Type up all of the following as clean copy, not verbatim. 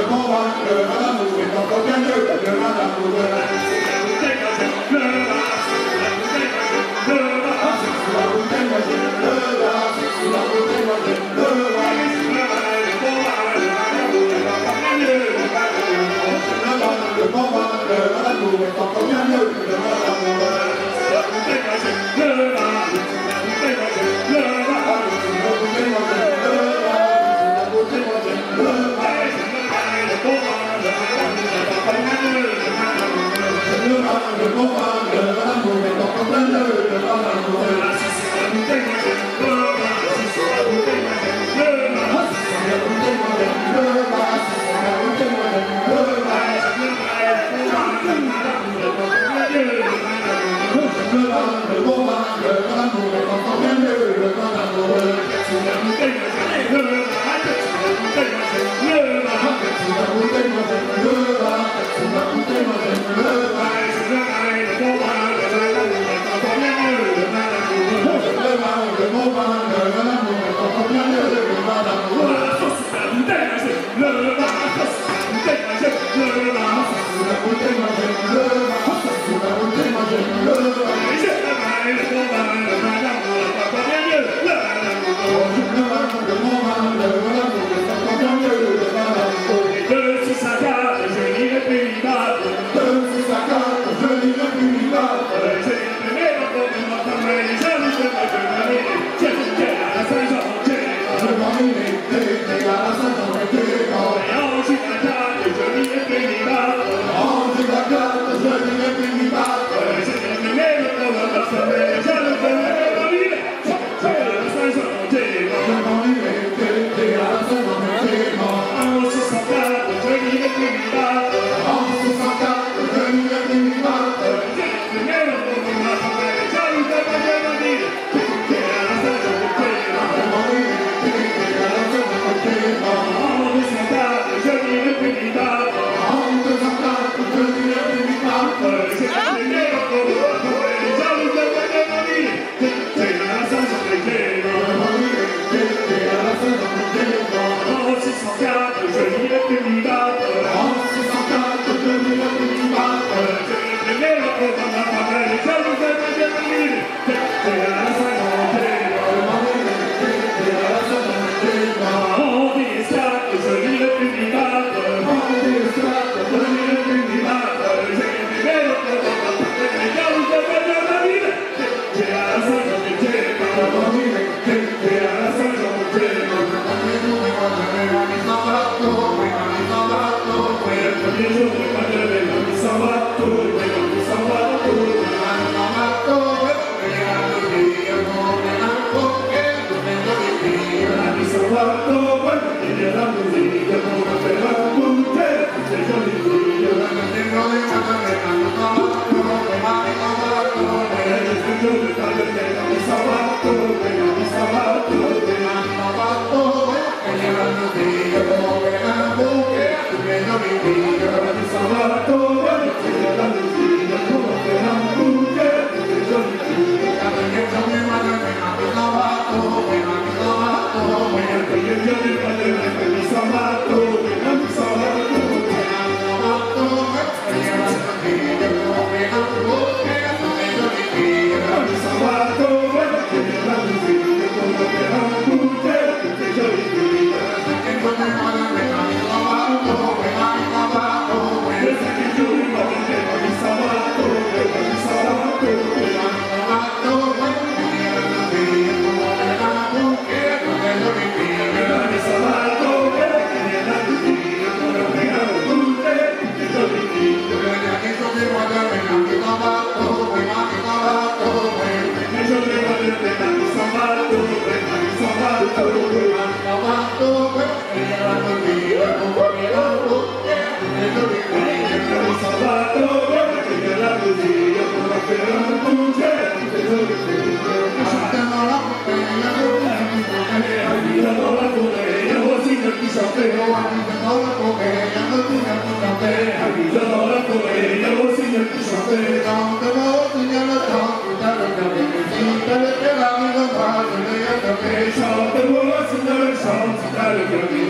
Chante moi, c'est le chant, c'est le cœur,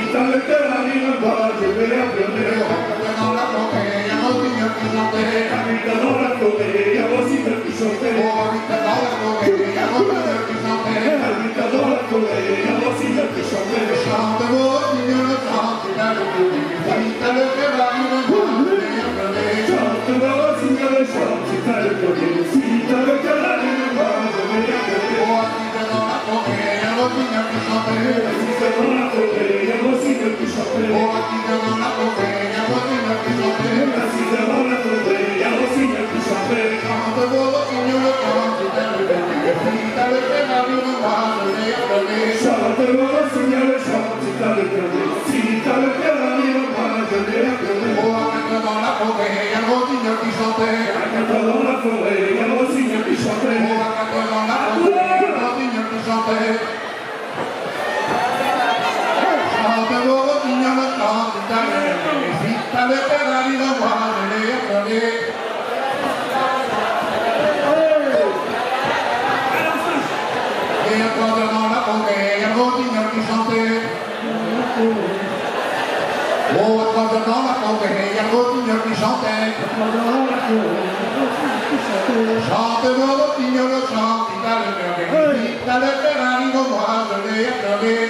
dans le cœur arrive pas, je vais les pleurer. Dans la forêt, il y a aussi mieux qui chantait. Dans la forêt, il y a aussi mieux qui chantait. Dans la forêt, il y a aussi mieux qui chantait. Dans la forêt, il y a aussi mieux qui chantait. Chante vos signes le chant, tu l'as le coup. Si t'as le cœur arrive pas, je vais les pleurer. Chante vos signes le chant, si t'as le cœur arrive pas, je vais les pleurer. Dans la forêt, il y a aussi mieux qui chantait. Dans la forêt, il y a aussi mieux qui chantait. Dans la forêt, il y a aussi mieux qui chantait. Dans la forêt, il y a aussi mieux qui chantait. Chante vos signes le chant, tu l'as le coup. Si t'as le cœur arrive pas, je vais les pleurer. Chante vos signes le chant, si t'as le cœur arrive pas, si t'as le cœur arrive pas, je vais les pleurer. Dans la forêt, il y a aussi mieux qui chantait. Dans la forêt, il y a aussi mieux qui chantait. Dans la forêt, il y a aussi mieux qui chantait. Chante vos signes le chant, si t'as le cœur. Si t'as le cœur arrive pas, je vais les pleurer. Et encore dans la forêt, il y a aussi mieux qui chantait. Oh, encore dans la forêt, il y a aussi mieux qui chantait. Chante vos signes le chant, si t'as le cœur. Si t'as le cœur arrive moi, je vais pleurer.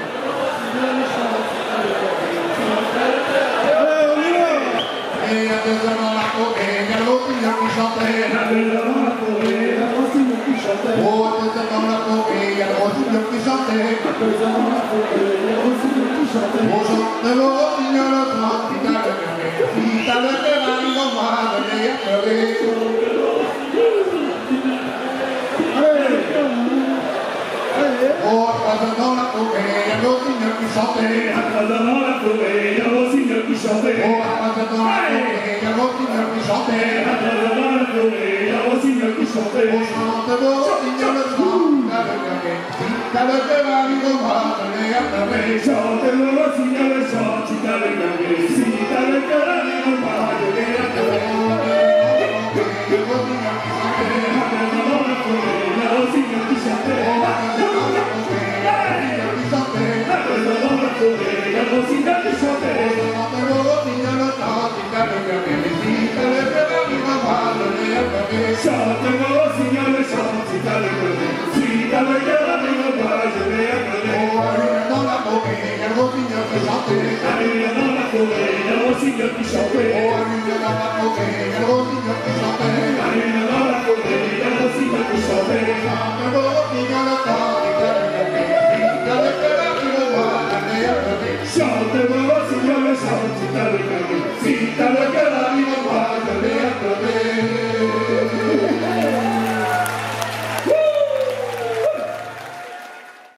Et il y a deux heures dans la forêt, il y a aussi mieux qui chantait. Dans la forêt, il y a aussi mieux qui chantait. Oh, deux heures dans la forêt, il y a aussi mieux qui chantait. Dans la forêt, il y a aussi mieux qui chantait. Oh, chante vos signes le chant, si t'as le cœur. Si t'as le cœur arrive moi, je vais pleurer. Oh, dans la forêt, il y a aussi mieux qui chantait. Dans la forêt, il y a aussi mieux qui chantait. Oh, dans la forêt, il y a aussi mieux qui chantait. Dans la forêt, il y a aussi mieux qui chantait. Oh, chante vos signes le chant, si t'as le cœur arrive moi, je vais pleurer. Chante le signal, chante, tu t'as le